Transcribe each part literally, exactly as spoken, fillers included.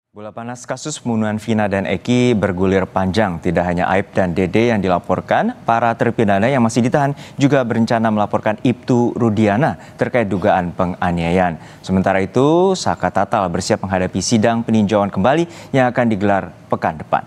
Bola panas kasus pembunuhan Vina dan Eki bergulir panjang. Tidak hanya Aib dan Dede yang dilaporkan, para terpidana yang masih ditahan juga berencana melaporkan Ibtu Rudiana terkait dugaan penganiayaan. Sementara itu, Saka Tatal bersiap menghadapi sidang peninjauan kembali yang akan digelar pekan depan.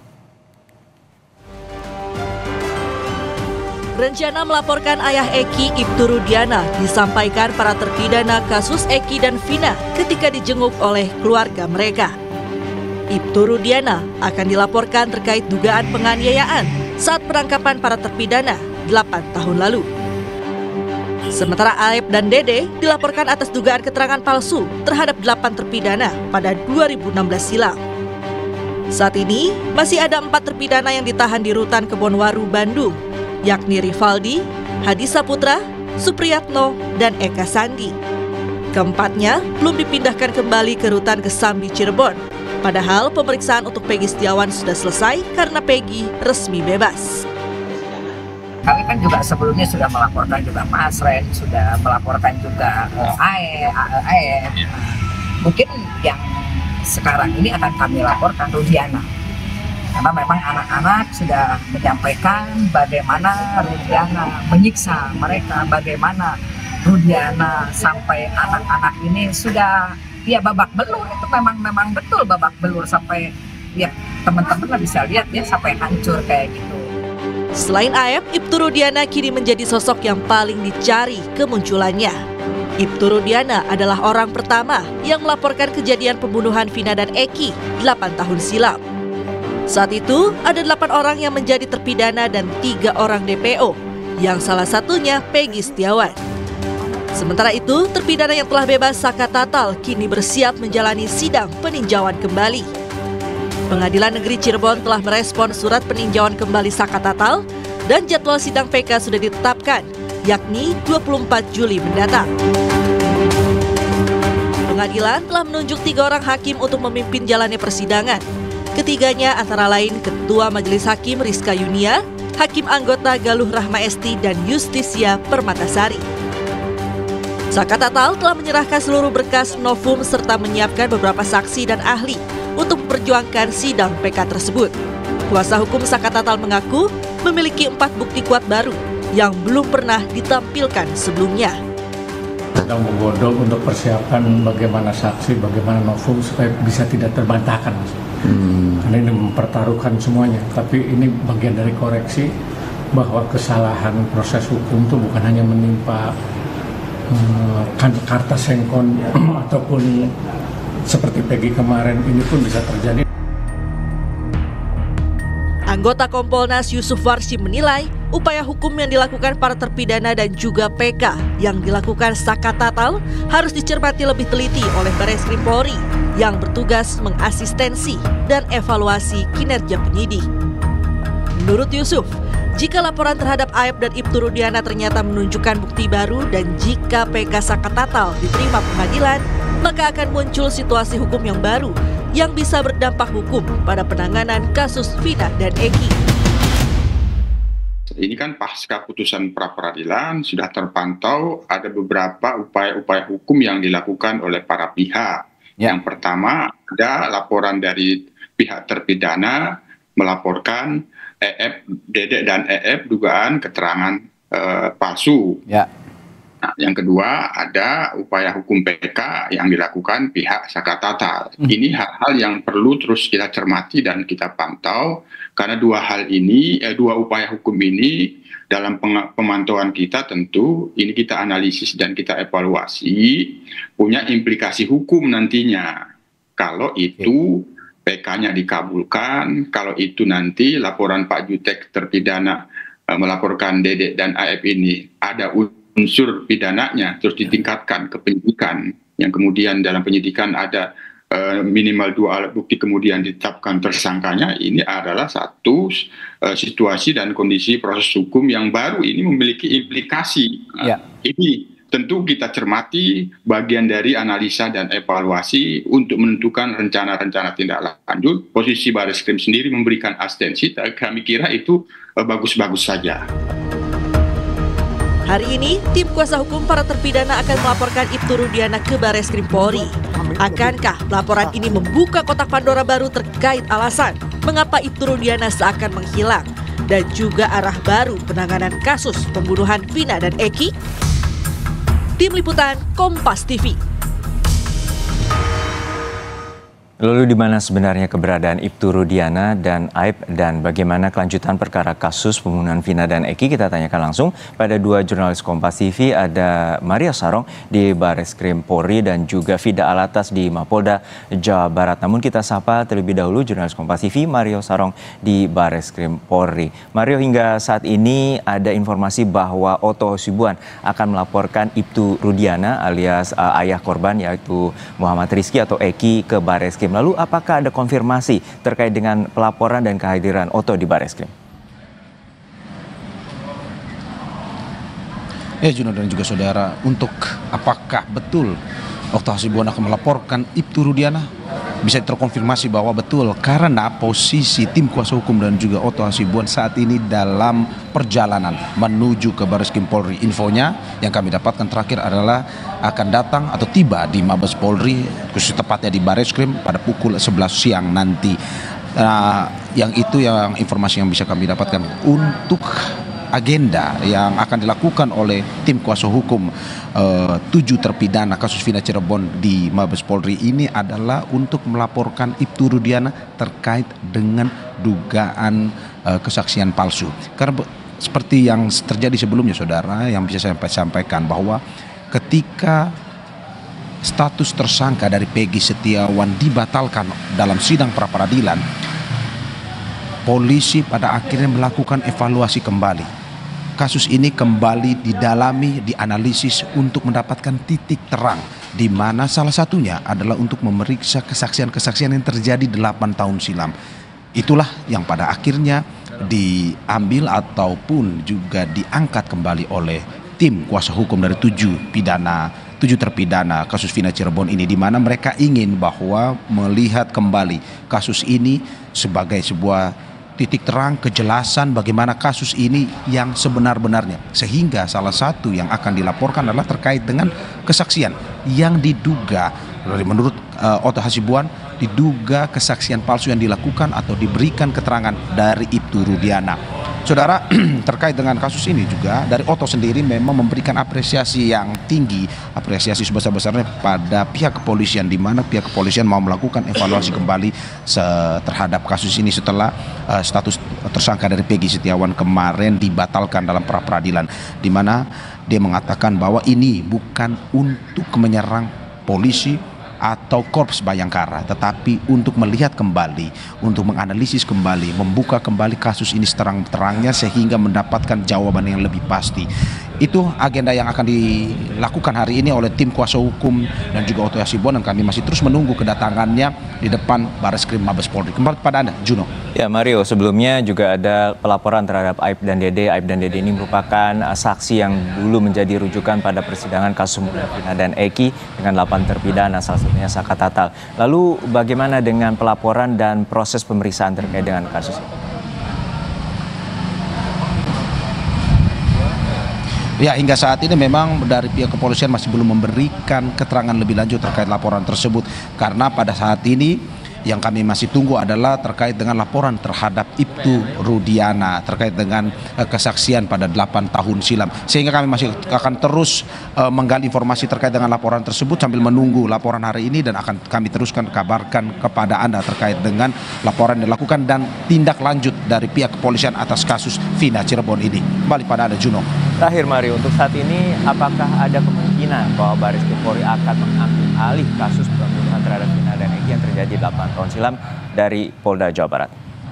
Rencana melaporkan ayah Eki, Ibtu Rudiana, disampaikan para terpidana kasus Eki dan Vina ketika dijenguk oleh keluarga mereka. Ibtu Rudiana akan dilaporkan terkait dugaan penganiayaan saat penangkapan para terpidana delapan tahun lalu. Sementara Aib dan Dede dilaporkan atas dugaan keterangan palsu terhadap delapan terpidana pada dua ribu enam belas silam. Saat ini masih ada empat terpidana yang ditahan di Rutan Kebonwaru, Bandung, yakni Rivaldi, Hadi Saputra, Supriyatno, dan Eka Sandi. Keempatnya belum dipindahkan kembali ke Rutan Kesambi, Cirebon. Padahal pemeriksaan untuk Peggy Setiawan sudah selesai karena Peggy resmi bebas. Kami kan juga sebelumnya sudah melaporkan juga Mas Ren, sudah melaporkan juga uh, A E, A E. Mungkin yang sekarang ini akan kami laporkan Rudiana. Karena memang anak-anak sudah menyampaikan bagaimana Rudiana menyiksa mereka, bagaimana Rudiana sampai anak-anak ini sudah ya babak belur. Itu memang memang betul babak belur sampai ya teman-teman bisa lihat ya sampai hancur kayak gitu. Selain Aib, Ibtu Rudiana kini menjadi sosok yang paling dicari kemunculannya. Ibtu Rudiana adalah orang pertama yang melaporkan kejadian pembunuhan Vina dan Eki delapan tahun silam. Saat itu ada delapan orang yang menjadi terpidana dan tiga orang D P O, yang salah satunya Peggy Setiawan. Sementara itu, terpidana yang telah bebas Saka Tatal kini bersiap menjalani sidang peninjauan kembali. Pengadilan Negeri Cirebon telah merespon surat peninjauan kembali Saka Tatal dan jadwal sidang P K sudah ditetapkan, yakni dua puluh empat Juli mendatang. Pengadilan telah menunjuk tiga orang hakim untuk memimpin jalannya persidangan. Ketiganya antara lain Ketua Majelis Hakim Rizka Yunia, Hakim Anggota Galuh Rahma Esti, dan Justisia Permatasari. Saka Tatal telah menyerahkan seluruh berkas novum serta menyiapkan beberapa saksi dan ahli untuk memperjuangkan sidang P K tersebut. Kuasa hukum Saka Tatal mengaku memiliki empat bukti kuat baru yang belum pernah ditampilkan sebelumnya. Sedang menggodok untuk persiapan bagaimana saksi, bagaimana novum supaya bisa tidak terbantahkan. Hmm. Karena ini mempertaruhkan semuanya, tapi ini bagian dari koreksi bahwa kesalahan proses hukum itu bukan hanya menimpa uh, karta sengkon ataupun seperti Peggy kemarin, ini pun bisa terjadi. Anggota Kompolnas Yusuf Warsi menilai upaya hukum yang dilakukan para terpidana dan juga P K yang dilakukan Saka Tatal harus dicermati lebih teliti oleh Bareskrim Polri yang bertugas mengasistensi dan evaluasi kinerja penyidik. Menurut Yusuf, jika laporan terhadap Aib dan Ibtu Rudiana ternyata menunjukkan bukti baru dan jika P K Saka Tatal diterima pengadilan, maka akan muncul situasi hukum yang baru yang bisa berdampak hukum pada penanganan kasus Vina dan Eki. Ini kan pasca putusan pra-peradilan sudah terpantau ada beberapa upaya-upaya hukum yang dilakukan oleh para pihak. Ya. Yang pertama ada laporan dari pihak terpidana melaporkan E F, Dede dan E F dugaan keterangan eh, palsu. Ya. Nah, yang kedua ada upaya hukum P K yang dilakukan pihak Saka Tatal. Hmm. Ini hal-hal yang perlu terus kita cermati dan kita pantau karena dua hal ini, eh, dua upaya hukum ini dalam pemantauan kita tentu ini kita analisis dan kita evaluasi punya implikasi hukum nantinya. Kalau itu P K-nya dikabulkan, kalau itu nanti laporan Pak Jutek terpidana eh, melaporkan Dede dan A F ini ada unsur pidananya terus ditingkatkan ke penyidikan yang kemudian dalam penyidikan ada uh, minimal dua alat bukti kemudian ditetapkan tersangkanya, ini adalah satu uh, situasi dan kondisi proses hukum yang baru ini memiliki implikasi. Ya. Uh, ini tentu kita cermati bagian dari analisa dan evaluasi untuk menentukan rencana-rencana tindak lanjut. Posisi Bareskrim sendiri memberikan asistensi, kami kira itu uh, bagus-bagus saja. Hari ini, tim kuasa hukum para terpidana akan melaporkan Ibtu Rudiana ke Bareskrim Polri. Akankah laporan ini membuka kotak Pandora baru terkait alasan mengapa Ibtu Rudiana seakan menghilang dan juga arah baru penanganan kasus pembunuhan Vina dan Eki? Tim Liputan Kompas T V. Lalu di mana sebenarnya keberadaan Ibtu Rudiana dan Aib dan bagaimana kelanjutan perkara kasus pembunuhan Vina dan Eki? Kita tanyakan langsung pada dua jurnalis Kompas T V, ada Mario Sarong di Bareskrim Polri dan juga Fida Alatas di Mapolda Jawa Barat. Namun kita sapa terlebih dahulu jurnalis Kompas T V Mario Sarong di Bareskrim Polri. Mario, hingga saat ini ada informasi bahwa Otto Hasibuan akan melaporkan Ibtu Rudiana alias uh, ayah korban yaitu Muhammad Rizky atau Eki ke Bareskrim. Lalu apakah ada konfirmasi terkait dengan pelaporan dan kehadiran Otto di Bareskrim? Ya Juno dan juga saudara, untuk apakah betul Otto Hasibuan akan melaporkan Ibtu Rudiana? Bisa terkonfirmasi bahwa betul, karena posisi tim kuasa hukum dan juga Otto Hasibuan saat ini dalam perjalanan menuju ke Bareskrim Polri. Infonya yang kami dapatkan terakhir adalah akan datang atau tiba di Mabes Polri, khusus tepatnya di Bareskrim pada pukul sebelas siang nanti. Nah, yang itu yang informasi yang bisa kami dapatkan. Untuk agenda yang akan dilakukan oleh tim kuasa hukum uh, tujuh terpidana kasus Vina Cirebon di Mabes Polri ini adalah untuk melaporkan Ibtu Rudiana terkait dengan dugaan uh, kesaksian palsu. Karena seperti yang terjadi sebelumnya saudara, yang bisa saya sampaikan bahwa ketika status tersangka dari Peggy Setiawan dibatalkan dalam sidang pra peradilan, polisi pada akhirnya melakukan evaluasi kembali. Kasus ini kembali didalami, dianalisis untuk mendapatkan titik terang, di mana salah satunya adalah untuk memeriksa kesaksian-kesaksian yang terjadi delapan tahun silam. Itulah yang pada akhirnya diambil ataupun juga diangkat kembali oleh tim kuasa hukum dari tujuh pidana, tujuh terpidana kasus Vina Cirebon ini, di mana mereka ingin bahwa melihat kembali kasus ini sebagai sebuah titik terang, kejelasan bagaimana kasus ini yang sebenar-benarnya. Sehingga salah satu yang akan dilaporkan adalah terkait dengan kesaksian yang diduga, menurut uh, Otto Hasibuan, diduga kesaksian palsu yang dilakukan atau diberikan keterangan dari Ibtu Rudiana. Saudara, terkait dengan kasus ini juga dari Otto sendiri memang memberikan apresiasi yang tinggi, apresiasi sebesar-besarnya pada pihak kepolisian, di mana pihak kepolisian mau melakukan evaluasi kembali terhadap kasus ini setelah uh, status tersangka dari Peggy Setiawan kemarin dibatalkan dalam pra peradilan, di mana dia mengatakan bahwa ini bukan untuk menyerang polisi atau Korps Bayangkara, tetapi untuk melihat kembali, untuk menganalisis kembali, membuka kembali kasus ini seterang-terangnya sehingga mendapatkan jawaban yang lebih pasti. Itu agenda yang akan dilakukan hari ini oleh tim kuasa hukum dan juga Otto Hasibuan, dan kami masih terus menunggu kedatangannya di depan Bareskrim Mabes Polri. Kembali kepada Anda, Juno. Ya Mario, sebelumnya juga ada pelaporan terhadap Aib dan Dede. Aib dan Dede ini merupakan saksi yang dulu menjadi rujukan pada persidangan kasus pembunuhan Vina dan Eki dengan delapan terpidana, salah satunya Saka Tatal. Lalu bagaimana dengan pelaporan dan proses pemeriksaan terkait dengan kasus ini? Ya, hingga saat ini memang dari pihak kepolisian masih belum memberikan keterangan lebih lanjut terkait laporan tersebut, karena pada saat ini yang kami masih tunggu adalah terkait dengan laporan terhadap Ibtu Rudiana terkait dengan uh, kesaksian pada delapan tahun silam, sehingga kami masih akan terus uh, menggali informasi terkait dengan laporan tersebut sambil menunggu laporan hari ini, dan akan kami teruskan kabarkan kepada Anda terkait dengan laporan yang dilakukan dan tindak lanjut dari pihak kepolisian atas kasus Vina Cirebon ini. Kembali pada Anda, Juno. Terakhir Mario, untuk saat ini apakah ada kemungkinan bahwa Bareskrim Polri akan mengambil alih kasus pembunuhan terhadap Vina dan Eki yang terjadi delapan tahun silam dari Polda Jawa Barat?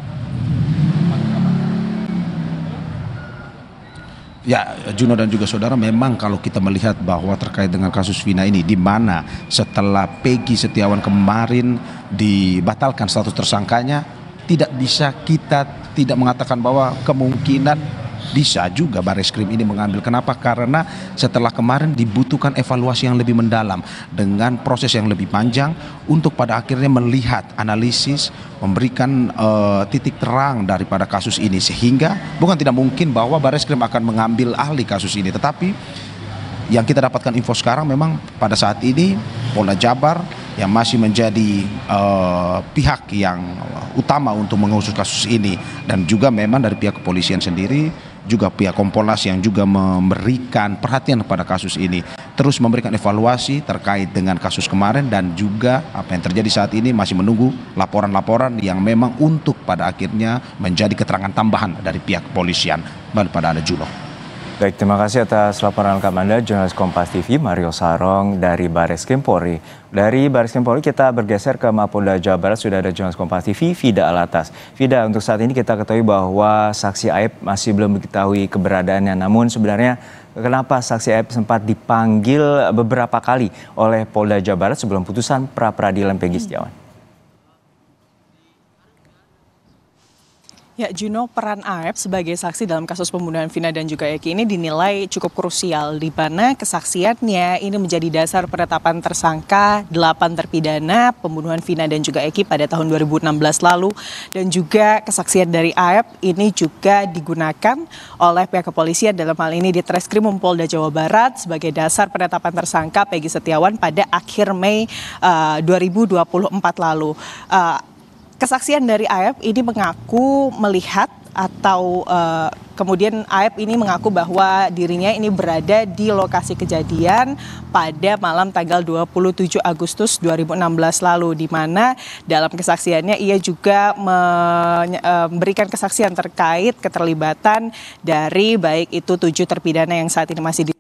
Ya, Juno dan juga saudara, memang kalau kita melihat bahwa terkait dengan kasus Vina ini, di mana setelah Peggy Setiawan kemarin dibatalkan status tersangkanya, tidak bisa kita tidak mengatakan bahwa kemungkinan bisa juga Bareskrim ini mengambil. Kenapa? Karena setelah kemarin dibutuhkan evaluasi yang lebih mendalam dengan proses yang lebih panjang untuk pada akhirnya melihat analisis, memberikan uh, titik terang daripada kasus ini, sehingga bukan tidak mungkin bahwa Bareskrim akan mengambil ahli kasus ini, tetapi yang kita dapatkan info sekarang memang pada saat ini Polda Jabar yang masih menjadi uh, pihak yang utama untuk mengusut kasus ini, dan juga memang dari pihak kepolisian sendiri, juga pihak Kompolnas yang juga memberikan perhatian pada kasus ini, terus memberikan evaluasi terkait dengan kasus kemarin, dan juga apa yang terjadi saat ini masih menunggu laporan-laporan yang memang untuk pada akhirnya menjadi keterangan tambahan dari pihak kepolisian. Balik pada Anda, Juno. Baik, terima kasih atas laporan lengkap Anda, jurnalis Kompas T V Mario Sarong dari Bareskrim Polri. Dari Bareskrim Polri kita bergeser ke Mapolda Jawa Barat, sudah ada jurnalis Kompas T V Vida Alatas. Vida, untuk saat ini kita ketahui bahwa saksi Aib masih belum diketahui keberadaannya, namun sebenarnya kenapa saksi Aib sempat dipanggil beberapa kali oleh Polda Jawa Barat sebelum putusan pra peradilan Peggy Setiawan? Ya, Juno, peran Aib sebagai saksi dalam kasus pembunuhan Vina dan juga Eki ini dinilai cukup krusial, di mana kesaksiannya ini menjadi dasar penetapan tersangka delapan terpidana pembunuhan Vina dan juga Eki pada tahun dua ribu enam belas lalu, dan juga kesaksian dari Aib ini juga digunakan oleh pihak kepolisian dalam hal ini di Treskrim Polda Jawa Barat sebagai dasar penetapan tersangka Peggy Setiawan pada akhir Mei uh, dua ribu dua puluh empat lalu. Uh, Kesaksian dari Aib ini mengaku melihat atau uh, kemudian Aib ini mengaku bahwa dirinya ini berada di lokasi kejadian pada malam tanggal dua puluh tujuh Agustus dua ribu enam belas lalu, di mana dalam kesaksiannya ia juga memberikan kesaksian terkait keterlibatan dari baik itu tujuh terpidana yang saat ini masih di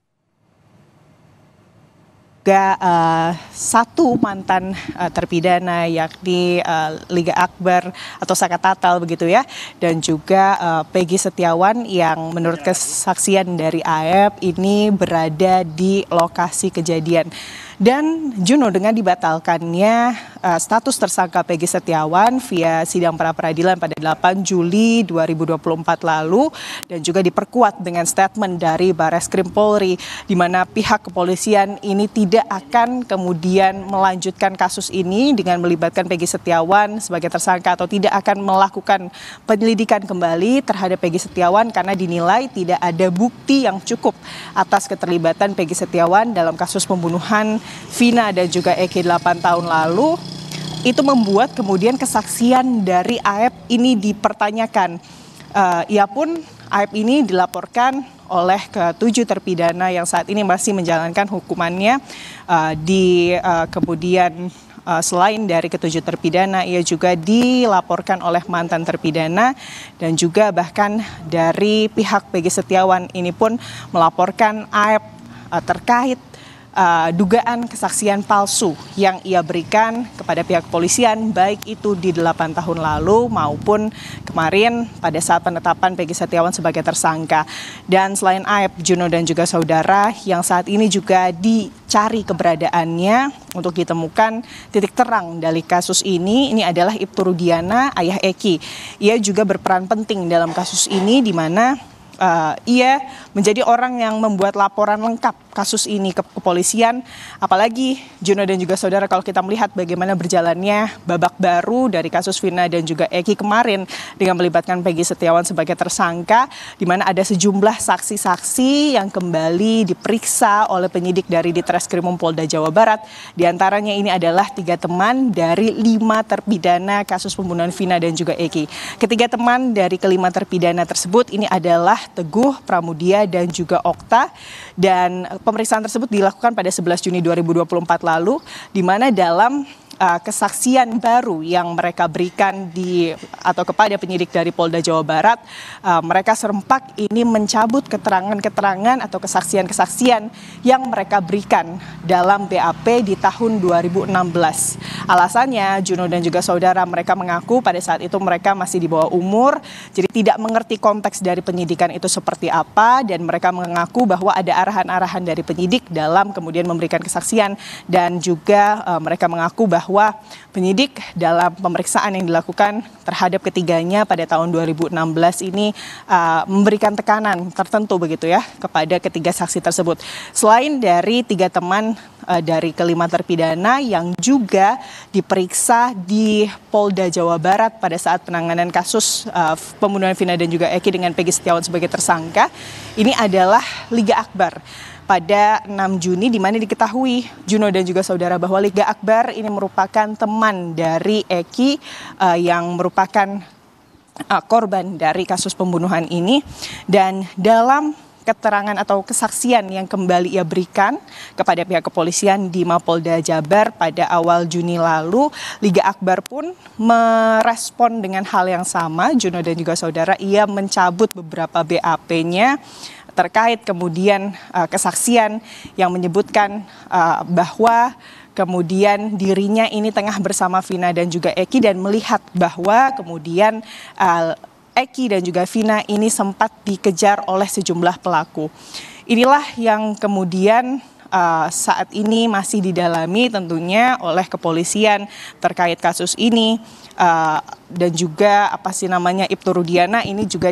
juga uh, satu mantan uh, terpidana yakni uh, Liga Akbar atau Saka Tatal begitu ya, dan juga uh, Peggy Setiawan yang menurut kesaksian dari Aib ini berada di lokasi kejadian. Dan Juno, dengan dibatalkannya uh, status tersangka Peggy Setiawan via sidang pra peradilan pada delapan Juli dua ribu dua puluh empat lalu, dan juga diperkuat dengan statement dari Bareskrim Polri di mana pihak kepolisian ini tidak akan kemudian melanjutkan kasus ini dengan melibatkan Peggy Setiawan sebagai tersangka, atau tidak akan melakukan penyelidikan kembali terhadap Peggy Setiawan karena dinilai tidak ada bukti yang cukup atas keterlibatan Peggy Setiawan dalam kasus pembunuhan Vina dan juga Eki delapan tahun lalu. Itu membuat kemudian kesaksian dari Aib ini dipertanyakan. Uh, ia pun Aib ini dilaporkan oleh ketujuh terpidana yang saat ini masih menjalankan hukumannya uh, di uh, kemudian uh, selain dari ketujuh terpidana, ia juga dilaporkan oleh mantan terpidana, dan juga bahkan dari pihak Peggy Setiawan ini pun melaporkan Aib uh, terkait Uh, dugaan kesaksian palsu yang ia berikan kepada pihak kepolisian, baik itu di delapan tahun lalu maupun kemarin pada saat penetapan Peggy Setiawan sebagai tersangka. Dan selain Aib, Juno dan juga saudara, yang saat ini juga dicari keberadaannya untuk ditemukan titik terang dari kasus ini, ini adalah Ibtu Rudiana, ayah Eki. Ia juga berperan penting dalam kasus ini, di mana Uh, ia menjadi orang yang membuat laporan lengkap kasus ini ke kepolisian. Apalagi Juno dan juga saudara, kalau kita melihat bagaimana berjalannya babak baru dari kasus Vina dan juga Eki kemarin dengan melibatkan Peggy Setiawan sebagai tersangka, di mana ada sejumlah saksi-saksi yang kembali diperiksa oleh penyidik dari Ditreskrim Polda Jawa Barat. Di antaranya ini adalah tiga teman dari lima terpidana kasus pembunuhan Vina dan juga Eki. Ketiga teman dari kelima terpidana tersebut ini adalah Teguh, Pramudia, dan juga Okta. Dan pemeriksaan tersebut dilakukan pada sebelas Juni dua ribu dua puluh empat lalu, di mana dalam uh, kesaksian baru yang mereka berikan di atau kepada penyidik dari Polda Jawa Barat, uh, mereka serempak ini mencabut keterangan-keterangan atau kesaksian-kesaksian yang mereka berikan dalam B A P di tahun dua ribu enam belas. Alasannya, Juno dan juga saudara, mereka mengaku pada saat itu mereka masih di bawah umur, jadi tidak mengerti konteks dari penyidikan itu seperti apa, dan mereka mengaku bahwa ada arahan-arahan dari penyidik dalam kemudian memberikan kesaksian, dan juga uh, mereka mengaku bahwa bahwa penyidik dalam pemeriksaan yang dilakukan terhadap ketiganya pada tahun dua ribu enam belas ini uh, memberikan tekanan tertentu begitu ya kepada ketiga saksi tersebut. Selain dari tiga teman uh, dari kelima terpidana yang juga diperiksa di Polda Jawa Barat pada saat penanganan kasus uh, pembunuhan Vina dan juga Eki dengan Peggy Setiawan sebagai tersangka, ini adalah Liga Akbar. Pada enam Juni di mana diketahui Juno dan juga saudara bahwa Liga Akbar ini merupakan teman dari Eki uh, yang merupakan uh, korban dari kasus pembunuhan ini, dan dalam keterangan atau kesaksian yang kembali ia berikan kepada pihak kepolisian di Mapolda Jabar pada awal Juni lalu, Liga Akbar pun merespon dengan hal yang sama. Juno dan juga saudara, ia mencabut beberapa B A P-nya terkait kemudian uh, kesaksian yang menyebutkan uh, bahwa kemudian dirinya ini tengah bersama Vina dan juga Eki dan melihat bahwa kemudian uh, Eki dan juga Vina ini sempat dikejar oleh sejumlah pelaku. Inilah yang kemudian uh, saat ini masih didalami tentunya oleh kepolisian terkait kasus ini. Uh, dan juga apa sih namanya Ibtu Rudiana ini juga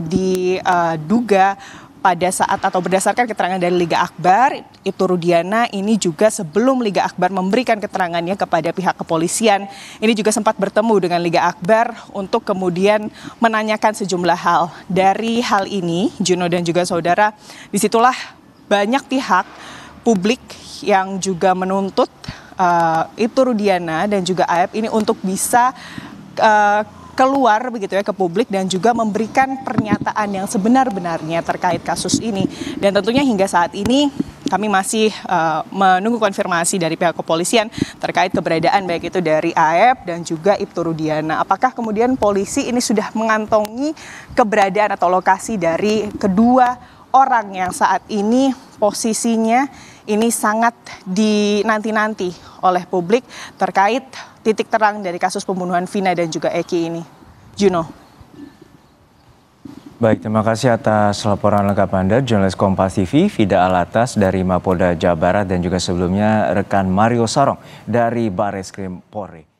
diduga uh, pada saat atau berdasarkan keterangan dari Liga Akbar, Ibtu Rudiana ini juga sebelum Liga Akbar memberikan keterangannya kepada pihak kepolisian, ini juga sempat bertemu dengan Liga Akbar untuk kemudian menanyakan sejumlah hal. Dari hal ini, Juno dan juga saudara, disitulah banyak pihak publik yang juga menuntut uh, Ibtu Rudiana dan juga A F ini untuk bisa uh, keluar begitu ya ke publik dan juga memberikan pernyataan yang sebenar-benarnya terkait kasus ini. Dan tentunya hingga saat ini kami masih uh, menunggu konfirmasi dari pihak kepolisian terkait keberadaan baik itu dari A F dan juga Ibtu Rudiana. Apakah kemudian polisi ini sudah mengantongi keberadaan atau lokasi dari kedua orang yang saat ini posisinya ini sangat dinanti-nanti oleh publik terkait titik terang dari kasus pembunuhan Vina dan juga Eki ini. Juno. Baik, terima kasih atas laporan lengkap Anda, jurnalis Kompas T V, Vida Alatas dari Mapolda Jawa Barat dan juga sebelumnya rekan Mario Sarong dari Barreskrim Polri.